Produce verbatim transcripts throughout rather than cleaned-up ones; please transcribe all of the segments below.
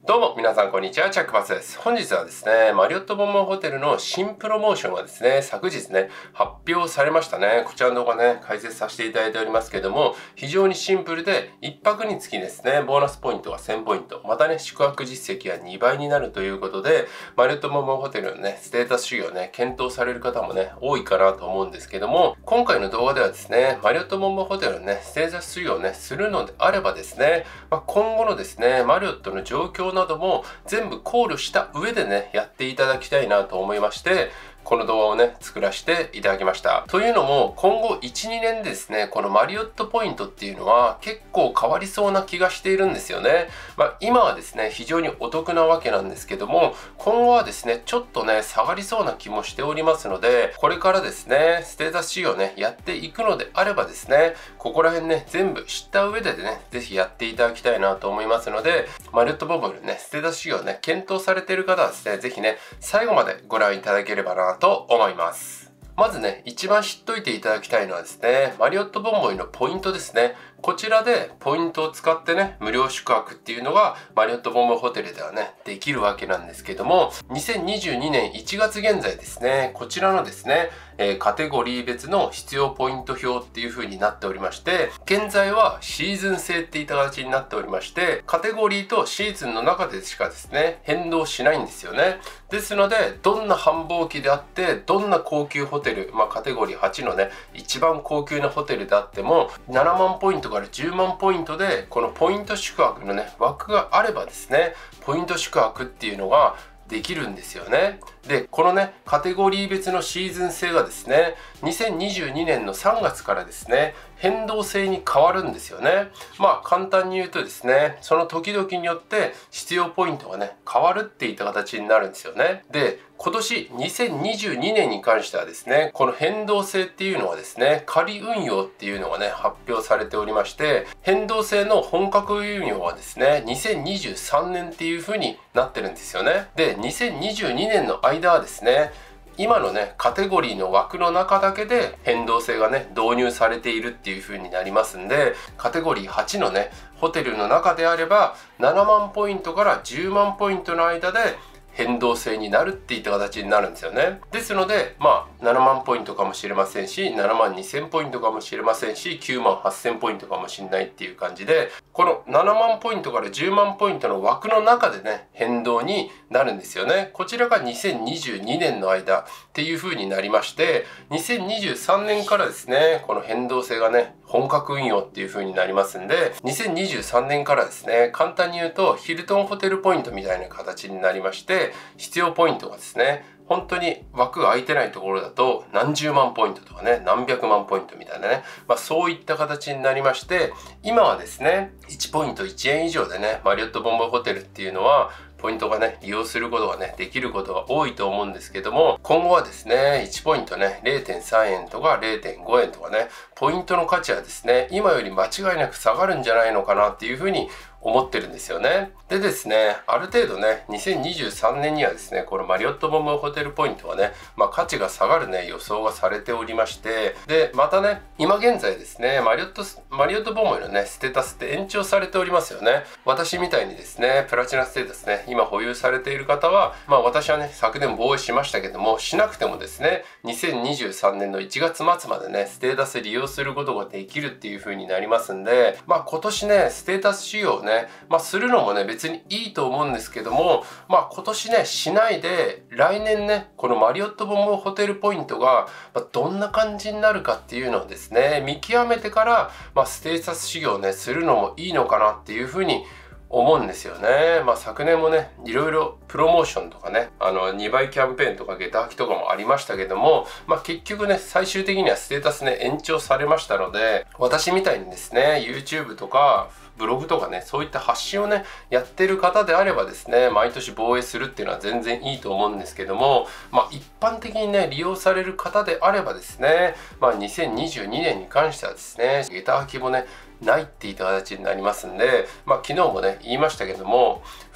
どうも皆さんこんにちは、チャックバスです。本日はですね、マリオットボンボンホテルの新プロモーションがですね、昨日ね、発表されましたね。こちらの動画ね、解説させていただいておりますけども、非常にシンプルで、いっぱくにつきですね、ボーナスポイントがせんポイント、またね、宿泊実績がにばいになるということで、マリオットボンボンホテルのね、ステータス主義をね、検討される方もね、多いかなと思うんですけども、今回の動画ではですね、マリオットボンボンホテルのね、ステータス主義をね、するのであればですね、まあ、今後のですね、マリオットの状況なども、全部考慮した上でね、やっていただきたいなと思いまして、この動画をね、作らせていただきました。というのも、今後いち、にねんでですね、このマリオットポイントっていうのは結構変わりそうな気がしているんですよね。まあ、今はですね、非常にお得なわけなんですけども、今後はですね、ちょっとね、下がりそうな気もしておりますので、これからですね、ステータス仕様ね、やっていくのであればですね、ここら辺ね、全部知った上でね、ぜひやっていただきたいなと思いますので、マリオットボンボンのね、ステータス仕様ね、検討されている方はですね、ぜひね、最後までご覧いただければなと思います。まずね、一番知っといていただきたいのはですね、マリオットボンボイのポイントですね。こちらでポイントを使ってね、無料宿泊っていうのがマリオットボンボイホテルではね、できるわけなんですけども、にせんにじゅうにねんいちがつ現在ですね、こちらのですね、えー、カテゴリー別の必要ポイント表っていう風になっておりまして、現在はシーズン制っていった形になっておりまして、カテゴリーとシーズンの中でしかですね、変動しないんですよね。ですので、どんな繁忙期であって、どんな高級ホテル、まあカテゴリーはちのね、一番高級なホテルであっても、ななまんポイントからじゅうまんポイントで、このポイント宿泊のね、枠があればですね、ポイント宿泊っていうのができるんですよね。で、このね、カテゴリー別のシーズン制がですね、にせんにじゅうにねんのさんがつからですね、変動制に変わるんですよね。まあ、簡単に言うとですね、その時々によって必要ポイントがね、変わるっていった形になるんですよね。で、今年にせんにじゅうにねんに関してはですね、この変動制っていうのはですね、仮運用っていうのがね、発表されておりまして、変動制の本格運用はですね、にせんにじゅうさんねんっていう風になってるんですよね。で、にせんにじゅうにねんの間はですね、今のね、カテゴリーの枠の中だけで変動制がね、導入されているっていう風になりますんで、カテゴリーはちのね、ホテルの中であれば、ななまんポイントからじゅうまんポイントの間で変動制になるっていった形になるんですよね。ですので、まあ、ななまんポイントかもしれませんし、ななまんにせんポイントかもしれませんし、きゅうまんはっせんポイントかもしれないっていう感じで、このななまんポイントからじゅうまんポイントの枠の中でね、変動になるんですよね。こちらがにせんにじゅうにねんの間っていう風になりまして、にせんにじゅうさんねんからですね、この変動制がね、本格運用っていう風になりますんで、にせんにじゅうさんねんからですね、簡単に言うと、ヒルトンホテルポイントみたいな形になりまして、必要ポイントがですね、本当に枠が空いてないところだと何十万ポイントとかね、何百万ポイントみたいなね、まあそういった形になりまして、今はですね、いちポイントいちえん以上でね、マリオットボンボイホテルっていうのは、ポイントがね、利用することがね、できることが多いと思うんですけども、今後はですね、いちポイントね、れいてんさんえんとかれいてんごえんとかね、ポイントの価値はですね、今より間違いなく下がるんじゃないのかなっていうふうに思ってるんですよね。でですね、ある程度ね、にせんにじゅうさんねんにはですね、このマリオットボンボイホテルポイントはね、まあ価値が下がるね、予想がされておりまして、で、またね、今現在ですね、マリオット、マリオットボンボイのね、ステータスって延長されておりますよね。私みたいにですね、プラチナステータスね、今保有されている方は、まあ私はね、昨年防衛しましたけども、しなくてもですね、にせんにじゅうさんねんのいちがつまつまでね、ステータス利用することができるっていう風になりますんで、まあ今年ね、ステータス仕様ね、まあするのもね、別にいいと思うんですけども、まあ今年ね、しないで、来年ね、このマリオットボンボイホテルポイントが、まあ、どんな感じになるかっていうのをですね、見極めてから、まあステータス仕様ね、するのもいいのかなっていう風に思うんですよね。まあ昨年もね、いろいろプロモーションとかね、あのにばいキャンペーンとか下駄履きとかもありましたけども、まあ結局ね、最終的にはステータスね、延長されましたので、私みたいにですね、YouTube とか、ブログとかね、そういった発信をね、やってる方であればですね、毎年防衛するっていうのは全然いいと思うんですけども、まあ一般的にね、利用される方であればですね、まあにせんにじゅうにねんに関してはですね、下駄履きもね、ないっていった形になりますんで、まあ昨日もね、言いましたけども、普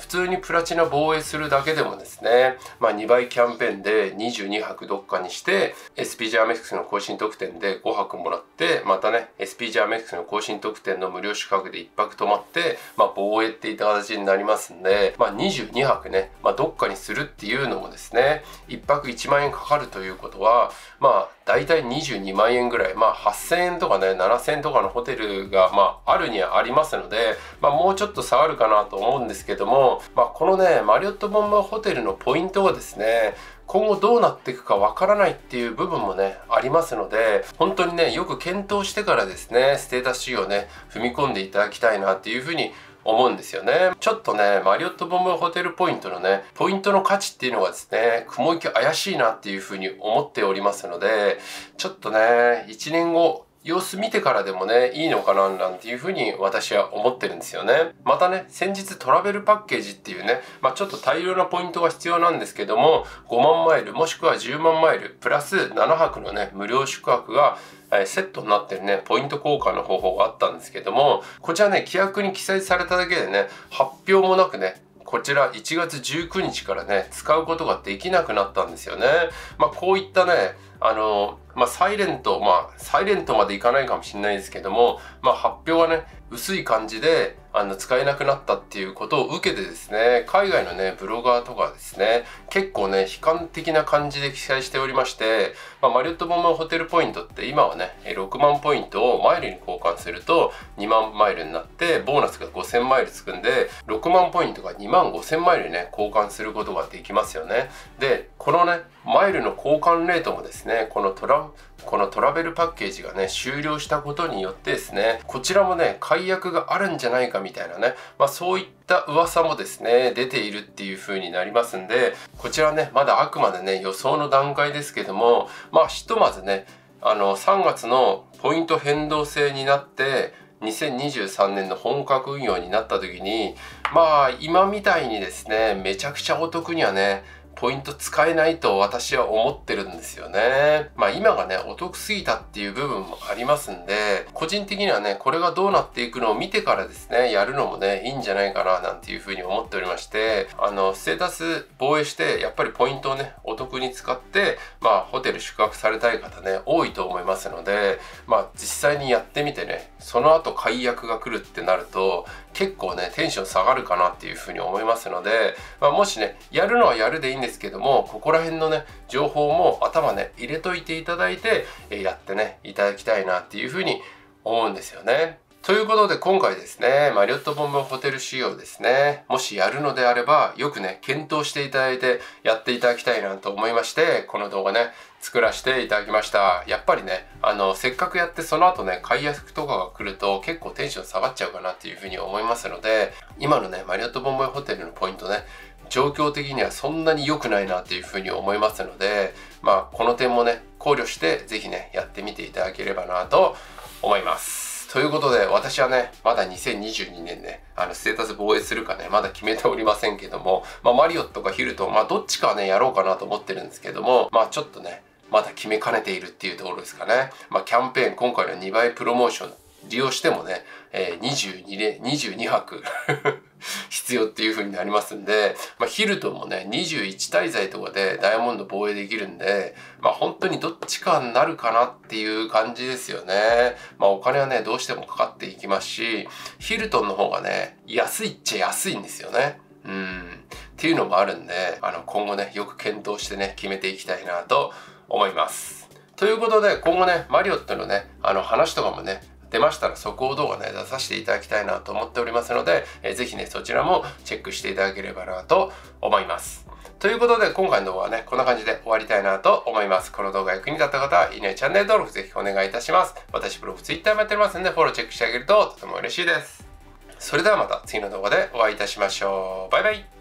通にプラチナ防衛するだけでもですね、まあ、にばいキャンペーンでにじゅうにはくどっかにして エスピージー アメックスの更新特典でごはくもらって、またね エスピージー アメックスの更新特典の無料宿泊でいっぱく泊まって、まあ、防衛っていった形になりますんで、まあ、にじゅうにはくね、まあ、どっかにするっていうのもですね、いっぱくいちまんえんかかるということは、まあだいたいにじゅうにまんえんぐらい、まあはっせんえんとかねななせんえんとかのホテルがまああるにはありますので、まあもうちょっと下がるかなと思うんですけども、まあこのねマリオットボンバーホテルのポイントがですね、今後どうなっていくかわからないっていう部分もねありますので、本当にねよく検討してからですねステータス仕様ね踏み込んでいただきたいなっていうふうに思うんですよね。ちょっとねマリオットボンバーホテルポイントのねポイントの価値っていうのがですね雲行き怪しいなっていうふうに思っておりますので、ちょっとねいちねんご様子見てからでもねいいのかななんていうふうに私は思ってるんですよね。またね先日トラベルパッケージっていうね、まあ、ちょっと大量なポイントが必要なんですけども、ごまんマイルもしくはじゅうまんマイルプラスななはくのね無料宿泊がセットになってるねポイント交換の方法があったんですけども、こちらね規約に記載されただけでね発表もなくねこちらいちがつじゅうくにちからね使うことができなくなったんですよね。まあこういったねあのまあサイレントまあサイレントまでいかないかもしれないですけども、まあ発表はね薄い感じであの使えなくなったっていうことを受けてですね、海外のねブロガーとかですね結構ね悲観的な感じで記載しておりまして、まあ、マリオットボンバーホテルポイントって今はねろくまんポイントをマイルに交換するとにまんマイルになってボーナスがごせんマイルつくんで、ろくまんポイントがにまんごせんマイルにね交換することができますよね。でこのねマイルの交換レートもですねこのトラこのトラベルパッケージがね終了したことによってですね、こちらもね解約があるんじゃないかみたいなね、まあそういった噂もですね出ているっていう風になりますんで、こちらねまだあくまでね予想の段階ですけども、まあひとまずねあのさんがつのポイント変動制になってにせんにじゅうさんねんの本格運用になった時に、まあ今みたいにですねめちゃくちゃお得にはねポイント使えないと私は思ってるんですよね。まあ今がねお得すぎたっていう部分もありますんで、個人的にはねこれがどうなっていくのを見てからですねやるのもねいいんじゃないかななんていうふうに思っておりまして、あのステータス防衛してやっぱりポイントをねお得に使ってまあホテル宿泊されたい方ね多いと思いますので、まあ実際にやってみてねその後解約が来るってなると結構ねテンション下がるかなっていうふうに思いますので、まあ、もしねやるのはやるでいいんですけども、ここら辺のね情報も頭ね入れといていただいてやってねいただきたいなっていうふうに思うんですよね。ということで今回ですねマリオットボンバーホテル仕様ですね、もしやるのであればよくね検討していただいてやっていただきたいなと思いまして、この動画ね作らせていただきました。やっぱりねあのせっかくやってその後ね解約とかが来ると結構テンション下がっちゃうかなっていうふうに思いますので、今のねマリオットボンバーホテルのポイントね状況的にはそんなに良くないなっていうふうに思いますので、まあこの点もね考慮してぜひねやってみていただければなと思います。ということで私はねまだにせんにじゅうにねんねあのステータス防衛するかねまだ決めておりませんけども、まあ、マリオットかヒルトンまあどっちかはねやろうかなと思ってるんですけども、まあちょっとねまだ決めかねているっていうところですかね。まあキャンペーン今回のにばいプロモーション利用してもね、えー、にじゅうにねにじゅうにはく必要っていう風になりますんで、まあ、ヒルトンもねにじゅういちたいざいとかでダイヤモンド防衛できるんで、まあ本当にどっちかになるかなっていう感じですよね。まあお金はねどうしてもかかっていきますし、ヒルトンの方がね安いっちゃ安いんですよね。うんっていうのもあるんで、あの今後ねよく検討してね決めていきたいなと思います。ということで今後ねマリオットのねあの話とかもね出ましたら速報動画ね出させていただきたいなと思っておりますので、えー、ぜひねそちらもチェックしていただければなと思います。ということで今回の動画はねこんな感じで終わりたいなと思います。この動画役に立った方はいいねチャンネル登録ぜひお願いいたします。私ブログツイッターもやっておりますのでフォローチェックしてあげるととても嬉しいです。それではまた次の動画でお会いいたしましょう。バイバイ。